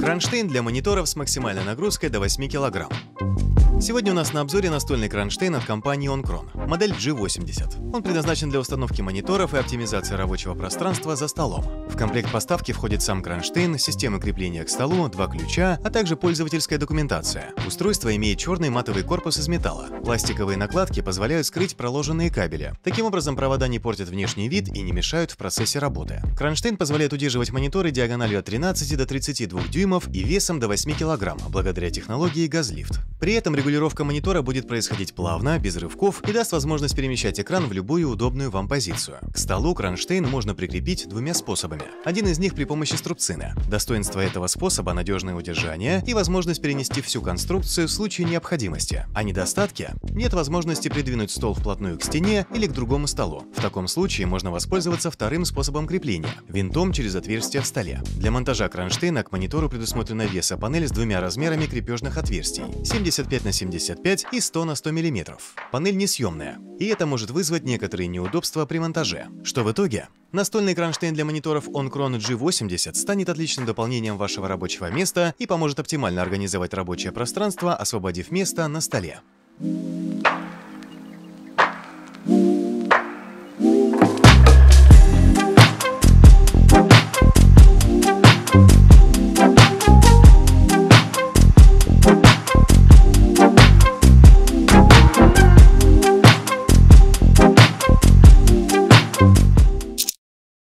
Кронштейн для мониторов с максимальной нагрузкой до 8 кг. Сегодня у нас на обзоре настольный кронштейн от компании Oncron, модель G80. Он предназначен для установки мониторов и оптимизации рабочего пространства за столом. В комплект поставки входит сам кронштейн, система крепления к столу, 2 ключа, а также пользовательская документация. Устройство имеет черный матовый корпус из металла. Пластиковые накладки позволяют скрыть проложенные кабели. Таким образом, провода не портят внешний вид и не мешают в процессе работы. Кронштейн позволяет удерживать мониторы диагональю от 13 до 32 дюймов и весом до 8 кг, благодаря технологии газлифт. При этом регулировка монитора будет происходить плавно, без рывков и даст возможность перемещать экран в любую удобную вам позицию. К столу кронштейн можно прикрепить двумя способами. Один из них при помощи струбцины. Достоинство этого способа — надежное удержание и возможность перенести всю конструкцию в случае необходимости. А недостатки — нет возможности придвинуть стол вплотную к стене или к другому столу. В таком случае можно воспользоваться вторым способом крепления — винтом через отверстие в столе. Для монтажа кронштейна к монитору предусмотрена весопанель с двумя размерами крепежных отверстий — 75 на 75 и 100 на 100 мм. Панель несъемная, и это может вызвать некоторые неудобства при монтаже. Что в итоге? Настольный кронштейн для мониторов Oncron G80 станет отличным дополнением вашего рабочего места и поможет оптимально организовать рабочее пространство, освободив место на столе.